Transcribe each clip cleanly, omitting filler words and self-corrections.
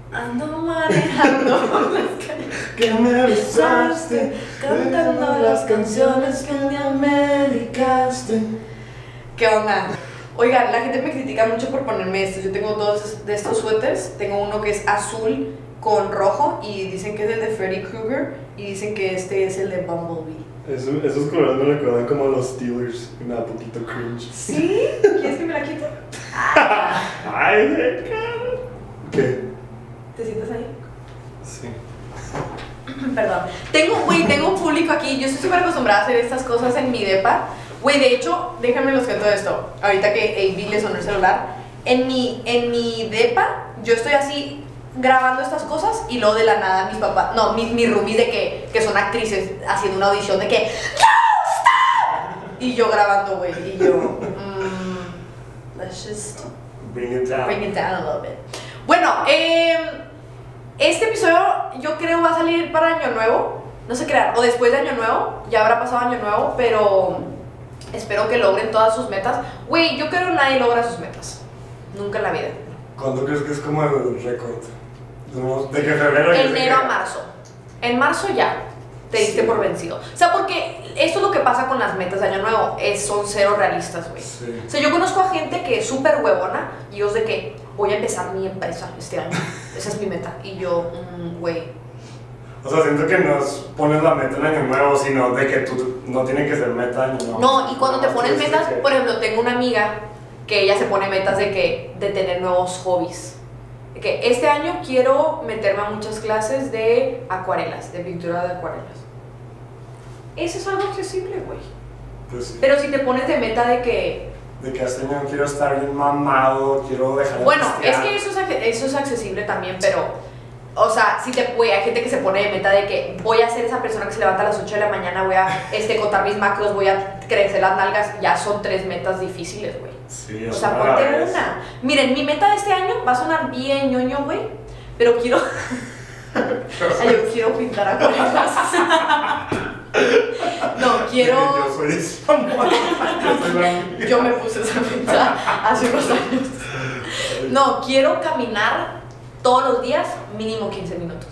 Ando manejando Que me besaste, cantando las canciones que un día me dedicaste. ¿Qué onda? Oigan, la gente me critica mucho por ponerme estos. Yo tengo dos de estos suéteres. Tengo uno que es azul con rojo y dicen que es el de Freddy Krueger y dicen que este es el de Bumblebee. Esos colores me recuerdan como a los Steelers y me da poquito cringe. ¿Sí? ¿Quieres que me la quite? Ay, de cara. ¿Qué? ¿Te sientas ahí? Sí. Perdón. Tengo un público aquí. Yo estoy súper acostumbrada a hacer estas cosas en mi depa. Güey, de hecho, déjenme los cuento esto. Ahorita que AB le sonó el celular. En mi depa, yo estoy así grabando estas cosas y luego de la nada mis papás, no, mis roomies de que son actrices haciendo una audición de que ¡No, stop! Y yo grabando, güey, y yo let's just Bring it down. bring it down a little bit. Bueno, este episodio yo creo va a salir para Año Nuevo, no sé crear, o después de Año Nuevo, ya habrá pasado Año Nuevo, pero espero que logren todas sus metas. Güey, yo creo que nadie logra sus metas, nunca en la vida. ¿Cuándo crees que es como el récord? ¿De que febrero? Enero a marzo. En marzo ya te diste Sí. por vencido. O sea, porque esto es lo que pasa con las metas de Año Nuevo, son cero realistas, güey. Sí. O sea, yo conozco a gente que es súper huevona y yo de que voy a empezar mi empresa este año. Esa es mi meta. Y yo, güey. O sea, siento que no es pones la meta en año nuevo, sino de que tú no tiene que ser meta año nuevo. No, y cuando te Nada más pones tienes metas, que- por ejemplo, tengo una amiga que ella se pone metas de tener nuevos hobbies. De que este año quiero meterme a muchas clases de acuarelas, de pintura de acuarelas. Eso es algo accesible, güey. Pues sí. Pero si te pones de meta de que... De que este año quiero estar bien mamado, quiero dejar de Bueno, es pistear. que eso es accesible también, pero... O sea, si te puede, hay gente que se pone de meta de que voy a ser esa persona que se levanta a las 8 de la mañana, voy a contar mis macros, voy a crecer las nalgas. Ya son 3 metas difíciles, güey. Sí, O es sea, una ponte vez. una. Miren, mi meta de este año va a sonar bien ñoño, güey, pero quiero... Ay, yo quiero pintar acuarelas. No, quiero... Yo soy esa morra, yo soy la- Yo me puse esa meta hace unos años. No, quiero caminar todos los días mínimo 15 minutos.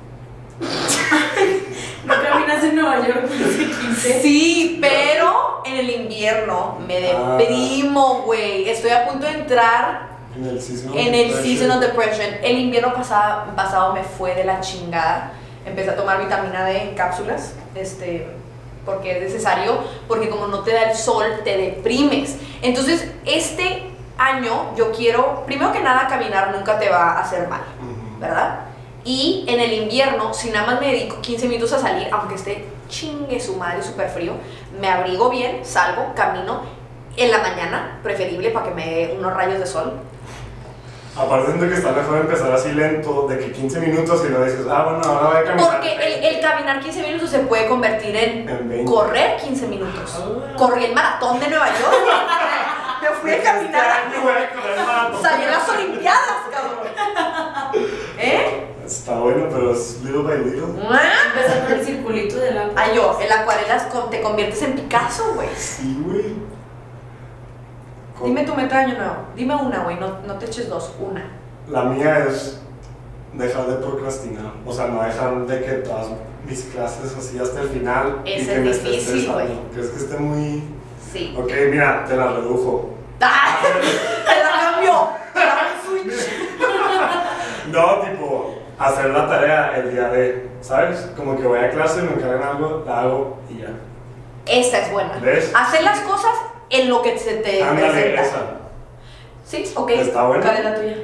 ¿No caminas en Nueva York hace 15? Sí, pero en el invierno me deprimo, güey. Estoy a punto de entrar En el season Season of Depression. El invierno pasado me fue de la chingada. Empecé a tomar vitamina D en cápsulas, porque es necesario, porque como no te da el sol, te deprimes. Entonces, este año yo quiero, primero que nada, caminar nunca te va a hacer mal, ¿verdad? Y en el invierno, si nada más me dedico 15 minutos a salir, aunque esté chingue su madre súper frío, me abrigo bien, salgo, camino en la mañana, preferible para que me dé unos rayos de sol. Aparte siento que está mejor empezar así lento, de que 15 minutos y luego dices, bueno, ahora voy a caminar. Porque el caminar 15 minutos se puede convertir en 20. correr 15 minutos. Corrí el maratón de Nueva York. Me fui a caminar. Este año voy a correr maratón. Salí en las Olimpiadas, cabrón. ¿Eh? Está bueno, pero es little by little. Empezar por el circulito del agua. Ay, yo, en la acuarela te conviertes en Picasso, güey. Sí, güey. Dime tu meta de año nuevo. Dime una, güey. No te eches dos. Una. La mía es dejar de procrastinar. O sea, no dejar de que todas mis clases así hasta el final. Ese y que es me esté difícil, estresando. güey. ¿Crees que esté muy...? Sí. Ok, mira, te la redujo. ¡Ah! ¡Te la cambio! ¡Te la switch! No, tipo, hacer la tarea el día de, ¿sabes? Como que voy a clase, me encargan algo, la hago y ya. Esta es buena. ¿Ves? Hacer las cosas en lo que se te Ándale, presenta. esa. Sí, ok. Está buena. ¿Cuál es la tuya?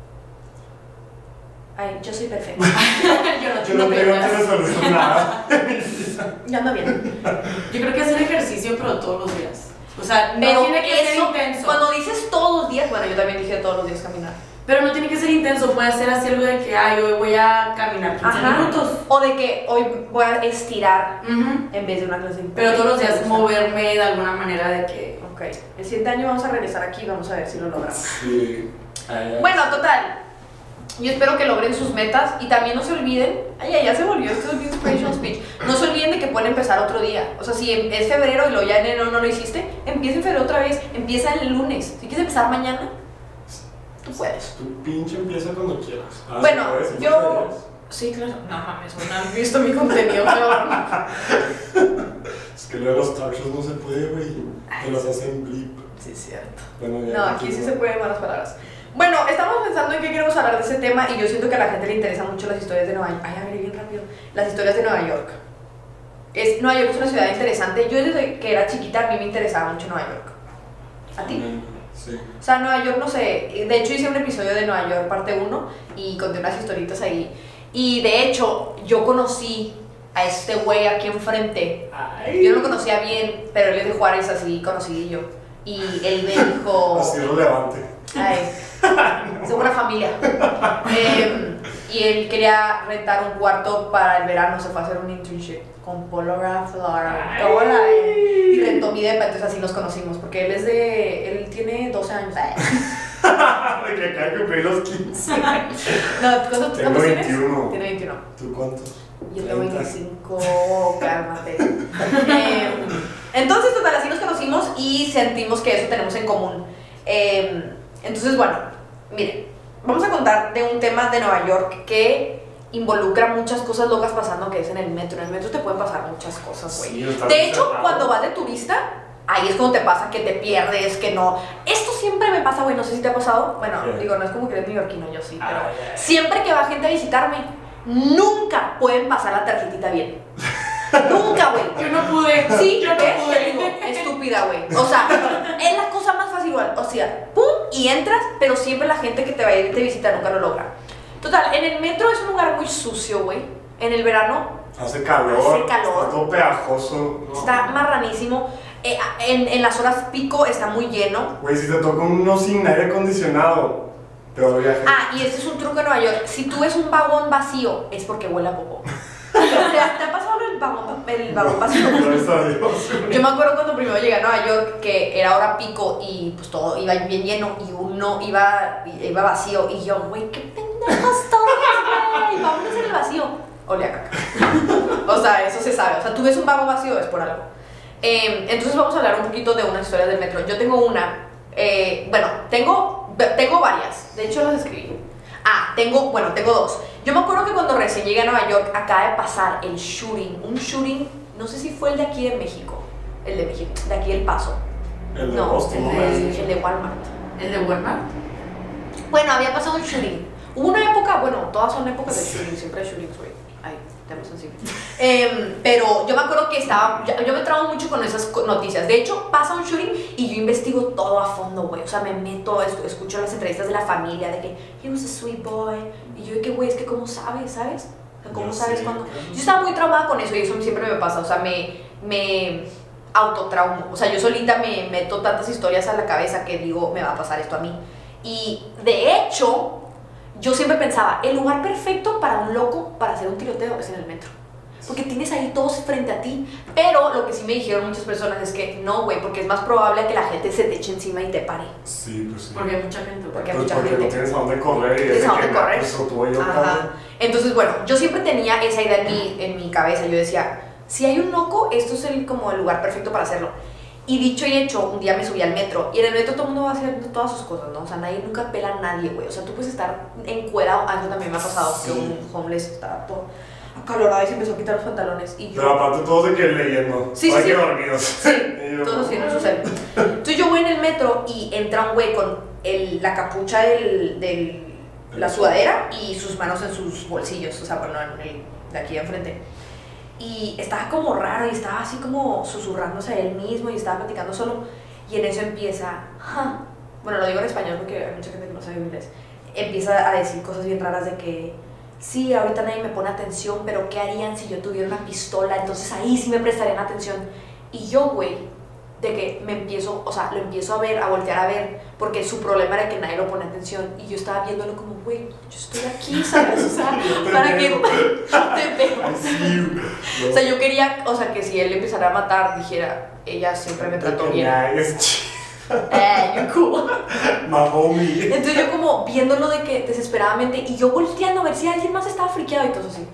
Ay, yo soy perfecta. Yo no tengo que resolver nada. Yo ando bien. Yo creo que hacer ejercicio, pero todos los días. O sea, no Pero tiene que ser eso, intenso. cuando dices todos los días, bueno, yo también dije todos los días caminar. Pero no tiene que ser intenso, puede ser así algo de que, hoy voy a caminar 15 minutos. O de que hoy voy a estirar Ujú. en vez de una clase de Pero todos los días me gusta. moverme de alguna manera de que... Ok. El siguiente año vamos a regresar aquí y vamos a ver si lo logramos. Sí. Bueno, total. Yo espero que logren sus metas y también no se olviden. Ay, ya se volvió esto es mi inspirational speech. No se olviden de que pueden empezar otro día. O sea, si es febrero y lo ya en enero no lo hiciste, empieza en febrero otra vez. Empieza el lunes. Si quieres empezar mañana, Tú puedes. Tu pinche empieza cuando quieras. Ah, Bueno, ¿sí puedes? ¿Sí yo... puedes? Sí, claro. No mames, no han visto mi contenido, pero... Es que luego los talk shows no se puede, güey. Te los hacen blip. Sí, es cierto. Bueno, ya No, aquí sí se pueden malas palabras. Bueno, estamos pensando en qué queremos hablar de ese tema y yo siento que a la gente le interesan mucho las historias de Nueva York. Ay, a ver, bien rápido. Las historias de Nueva York. Nueva York es una ciudad interesante. Yo desde que era chiquita a mí me interesaba mucho Nueva York. ¿A ti? Sí. O sea, Nueva York, no sé. De hecho, hice un episodio de Nueva York, parte 1, y conté unas historitas ahí. Y de hecho, yo conocí a este güey aquí enfrente. Ay. Yo no lo conocía bien, pero él es de Juárez, así conocí yo. Y él me dijo... Así relevante. Ay, somos una familia. Y él quería rentar un cuarto para el verano, se fue a hacer un internship con Polo Ralph Lauren. Y rentó mi depa, entonces así nos conocimos, porque él tiene 12 años. De que acá de cumplir los 15. No, ¿cuántos Tengo tienes? 21. Tiene 21. ¿Tú cuántos? Yo tengo 30. 25, cálmate. Entonces, total, así nos conocimos y sentimos que eso tenemos en común. Entonces, bueno, miren, vamos a contar de un tema de Nueva York que involucra muchas cosas locas pasando, que es en el metro. En el metro te pueden pasar muchas cosas, güey. Sí, está De hecho, cerrado. cuando vas de turista, ahí es cuando te pasa que te pierdes, que no. Esto siempre me pasa, güey, no sé si te ha pasado. Bueno, ¿Qué? digo, no es como que eres neoyorquino, yo sí, pero Ay, ay. siempre que va gente a visitarme, nunca pueden pasar la tarjetita bien. Nunca, güey. Yo no pude. Sí, yo no ¿ves? pude. Te digo, estúpida, güey. O sea, es la cosa más fácil, güey. O sea, pum, y entras, pero siempre la gente que te va a ir y te visita nunca lo logra. Total, en el metro es un lugar muy sucio, güey. En el verano Hace calor. Hace calor. Está todo pegajoso. ¿no? está marranísimo. En las horas pico está muy lleno. Güey, si te toca uno sin aire acondicionado, peor viaje. Ah, y este es un truco en Nueva York. Si tú ves un vagón vacío, es porque huele a popó. ¿Te ha pasado el vagón vacío? Gracias a Dios. Yo me acuerdo cuando primero llegué a Nueva York que era hora pico y pues todo iba bien lleno y uno iba vacío y yo, güey, qué pendejos todos, güey, vámonos en el vacío. Olía a caca. O sea, eso se sabe. O sea, tú ves un vagón vacío es por algo. Entonces vamos a hablar un poquito de unas historias del metro. Yo tengo una, bueno, tengo varias. De hecho las escribí. Tengo dos. Yo me acuerdo que cuando recién llegué a Nueva York acaba de pasar el shooting. Un shooting, no sé si fue el de aquí de México. El de México, de aquí del Paso. El de No, Boston, ¿no? el de Walmart. ¿El de Walmart? Bueno, había pasado un shooting. Hubo una época, bueno, todas son épocas de shooting, siempre hay shootings, güey. Ay, temas sensibles. Pero yo me acuerdo que yo me trabo mucho con esas noticias. De hecho, pasa un shooting y yo investigo todo a fondo, güey. O sea, me meto, escucho las entrevistas de la familia, de que he was a sweet boy. Y yo de que, güey, es que cómo sabes, ¿sabes? O sea, ¿cómo Yo sabes sé, cuando...? claro. Yo estaba muy traumada con eso y eso siempre me pasa. O sea, me autotraumo. O sea, yo solita me meto tantas historias a la cabeza que digo, me va a pasar esto a mí. Y de hecho, yo siempre pensaba, el lugar perfecto para un loco para hacer un tiroteo es en el metro. Porque tienes ahí todos frente a ti. Pero lo que sí me dijeron muchas personas es que no, güey, porque es más probable que la gente se te eche encima y te pare. Sí, pues sí. Porque hay mucha gente. Porque hay Pues mucha porque gente. no tienes a dónde correr y Tienes es a dónde que correr. pues, o tú o yo, Ajá. cabrón. Entonces, bueno, yo siempre tenía esa idea en mi cabeza. Yo decía, si hay un loco, esto es como el lugar perfecto para hacerlo. Y dicho y hecho, un día me subí al metro. Y en el metro todo el mundo va haciendo todas sus cosas, ¿no? O sea, nadie nunca pela a nadie, güey. O sea, tú puedes estar encuerado. Eso también me ha pasado, Sí. que un homeless estaba todo acalorado y se empezó a quitar los pantalones. Y yo... Pero aparte todos de que leyendo. Sí, Hay sí, que sí. dormidos. Sí, Y yo, todos tienen su cel. Entonces yo voy en el metro y entra un güey con la capucha de la sudadera y sus manos en sus bolsillos, o sea, bueno, de aquí enfrente. Y estaba como raro y estaba así como susurrándose a él mismo y estaba platicando solo. Y en eso empieza, bueno, lo digo en español porque hay mucha gente que no sabe inglés. Empieza a decir cosas bien raras de que sí, ahorita nadie me pone atención, pero ¿qué harían si yo tuviera una pistola? Entonces ahí sí me prestarían atención. Y yo, güey, de que lo empiezo a ver, a voltear a ver, porque su problema era que nadie lo pone atención. Y yo estaba viéndolo como, güey, yo estoy aquí, ¿sabes? O sea, ¿para qué? Te veo. Ay, sí. O sea, yo quería, o sea, que si él empezara a matar, dijera, ella siempre me trató bien. Es You're cool. my homie. Entonces yo como viéndolo de que desesperadamente, y yo volteando a ver si alguien más estaba friqueado y todo así.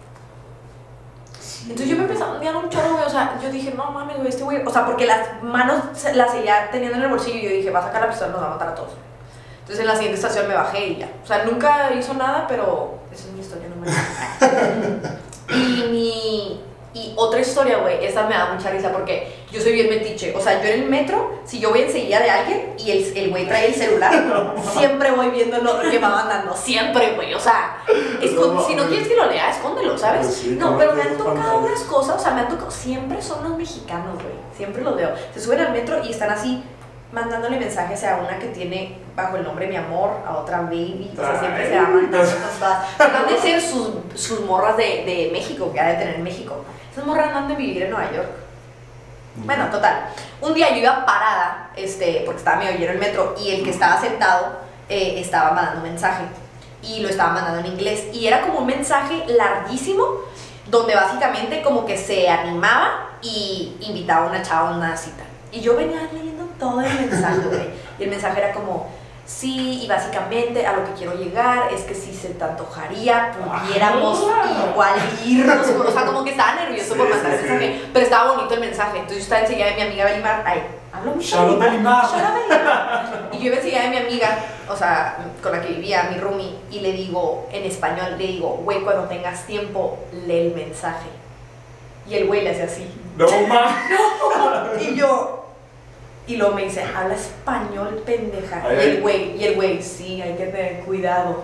Entonces yo me empecé a ondear un chorro, güey, o sea, yo dije, no mames, güey, este güey, o sea, porque las manos las seguía teniendo en el bolsillo y yo dije, va a sacar la pistola, nos va a matar a todos. Entonces en la siguiente estación me bajé y ya. O sea, nunca hizo nada, pero esa es mi historia número 1. Y otra historia, güey, esta me da mucha risa porque yo soy bien metiche. O sea, yo en el metro, si yo voy enseguida de alguien y el güey trae el celular, siempre voy viendo lo que va mandando. Siempre, güey. O sea, si no quieres que lo lea, escóndelo, ¿sabes? Pues sí, no, pero me han tienes tocado pantalla. unas cosas, o sea, me han tocado. Siempre son los mexicanos, güey. Siempre los veo. Se suben al metro y están así mandándole mensajes a una que tiene bajo el nombre Mi Amor, a otra Baby. O sea, siempre se van mandando cosas. Han de ser sus morras de México, que ha de tener México. Esas morras no han de vivir en Nueva York. Bueno, total. Un día yo iba parada, porque estaba medio lleno el metro, y el que estaba sentado estaba mandando un mensaje. Y lo estaba mandando en inglés. Y era como un mensaje larguísimo, donde básicamente como que se animaba y invitaba a una chava a una cita. Y yo venía leyendo todo el mensaje, güey. Y el mensaje era como, sí, y básicamente a lo que quiero llegar es que si se te antojaría, pudiéramos igual irnos. O sea, como que estaba nervioso por mandar el mensaje. Pero estaba bonito el mensaje. Entonces yo estaba enseguida de mi amiga Belimar. Ay, hablo mucho. Charlotte Belimar. Y yo iba enseguida de mi amiga, o sea, con la que vivía, mi roomie, y le digo, en español, le digo, güey, cuando tengas tiempo, lee el mensaje. Y el güey le hace así. No mames. Y yo... Y luego me dice, habla español, pendeja. Ay, Y el güey, sí, hay que tener cuidado.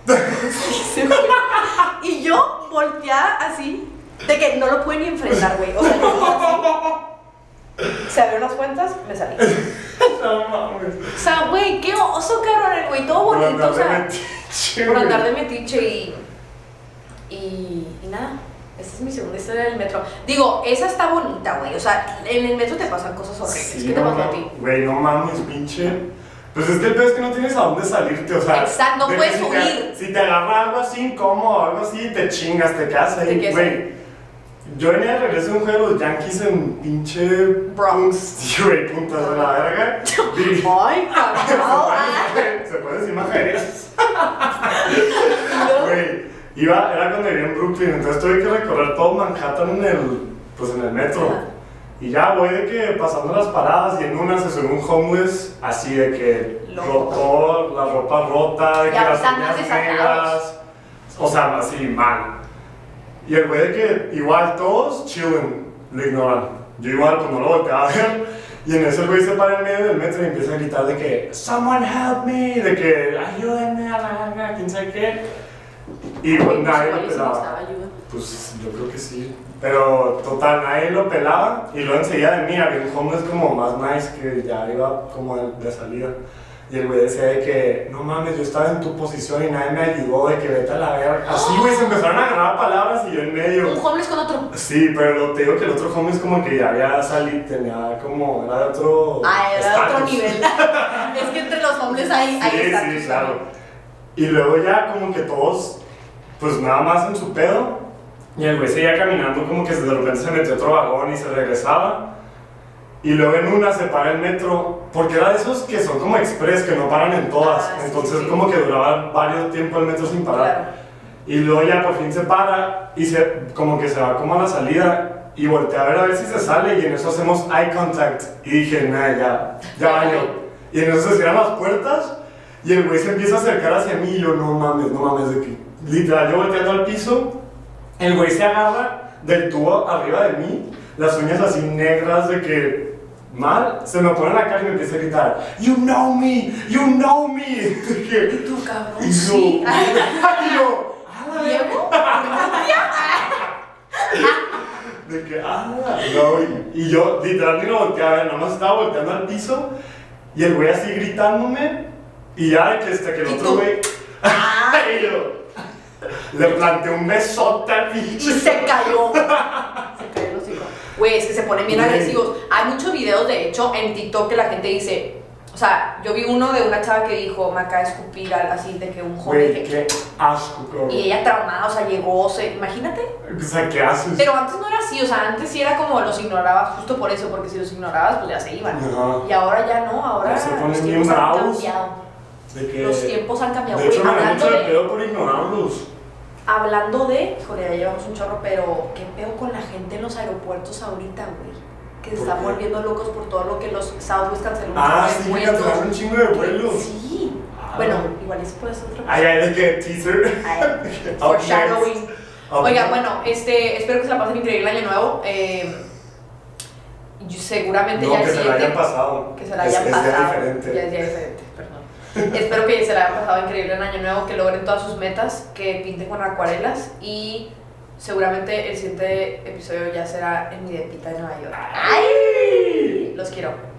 Y yo volteada así, de que no lo pude ni enfrentar, güey. O sea, le digo así. Se abrió unas cuentas, me salí. No mames. O sea, güey, qué oso, cabrón, el güey, todo bonito, o sea. Por andar de metiche y nada. Esa es mi segunda historia del metro. Digo, esa está bonita, güey. O sea, en el metro te pasan cosas horribles. Sí, ¿Qué te no, pasó a ti? Güey, no mames, pinche. Pues es que el peor es que no tienes a dónde salirte, o sea. Exacto, no de que puedes si huir. Si te agarra algo así incómodo, algo así, te chingas, te quedas ahí, güey. Yo venía de regreso de un juego de los Yankees en pinche. Bronx. Sí, güey, puntas de la verga. Ay, cabrón. Se puede decir majerías. Güey. Era cuando vivía en Brooklyn, entonces tuve que recorrer todo Manhattan en el metro. Ajá. Y ya voy de que pasando las paradas y en una se subió un homeless así de que rotó, la ropa rota, de que Ya las están más uñas desatados. negras, o sea, así mal. Y el güey de que igual todos chillen, lo ignoran. Yo igual pues no lo volteaba a ver. Y en eso el güey se para en medio del metro y empieza a gritar de que someone help me, de que ayúdenme a la verga, quién sabe qué. Y pues nadie lo pelaba. Pues yo creo que sí. Pero total, nadie lo pelaba. Y luego enseguida de mí había un homeless como más nice que ya iba como de salida. Y el güey decía de que, no mames, yo estaba en tu posición y nadie me ayudó, de que vete a la verga. Así, güey, se empezaron a agarrar palabras y yo en medio. Un homeless con otro. Sí, pero te digo que el otro homeless como que ya había salido, tenía como, era de otro Era de otro estatus. nivel. Es que entre los hombres hay estatus. Sí, claro. Y luego ya como que todos, pues nada más en su pedo. Y el güey seguía caminando como que de repente se metió otro vagón y se regresaba. Y luego en una se para el metro, porque era de esos que son como express, que no paran en todas. Sí, Entonces sí. como que duraba varios tiempo el metro sin parar. Claro. Y luego ya por fin se para y como que se va como a la salida y voltea a ver si se sale y en eso hacemos eye contact. Y dije, nada, ya baño. Y en eso se cierran las puertas y el güey se empieza a acercar hacia mí y yo, no mames, de que literal yo volteando al piso, el güey se agarra del tubo arriba de mí, las uñas así negras de que mal, se me pone en la cara y me empieza a gritar, you know me. De que, ¿Y tú, cabrón? y yo, Sí. y yo, ¿Diego? de que, no, y yo literal ni lo volteé a ver, nada más estaba volteando al piso y el güey así gritándome y ya de que que el ¿Y otro tú? güey, y yo le planteé un besote al Y pinche. se cayó. Se cayó el hocico. Güey, es que se ponen bien Güey. agresivos. Hay muchos videos, de hecho, en TikTok que la gente dice. O sea, yo vi uno de una chava que dijo, me acaba de escupir algo así, de que un joven. Güey, qué asco, cabrón. Y ella traumada, o sea, llegó, imagínate. O sea, ¿qué haces? Pero antes no era así, o sea, antes sí era como los ignorabas justo por eso, porque si los ignorabas, pues ya se iban. Ajá. Y ahora ya no, ahora Ya se ponen los bien tiempos han bravos. cambiado. De que, Los tiempos han cambiado. de hecho, Güey, me da mucho hablando de de, pedo por ignorarlos. hablando de, híjole, ya llevamos un chorro, pero qué pedo con la gente en los aeropuertos ahorita, güey. Que se ¿Por están qué? volviendo locos por todo lo que los Southwest canceló. Ah, muchos sí, vuelos. cancelaron un chingo de vuelos. Sí. Bueno, igual eso puede ser otra cosa. Ay, ay, de que teaser. Ay, foreshadowing. Oiga, bueno, espero que se la pasen increíble el año nuevo. Seguramente No, ya el que se la siguiente. hayan pasado. Que se la hayan Es pasado. día diferente. Ya es día diferente, perdón. Espero que se la hayan pasado increíble en año nuevo, que logren todas sus metas, que pinten con acuarelas y seguramente el siguiente episodio ya será en mi depita de Nueva York. ¡Ay! Los quiero.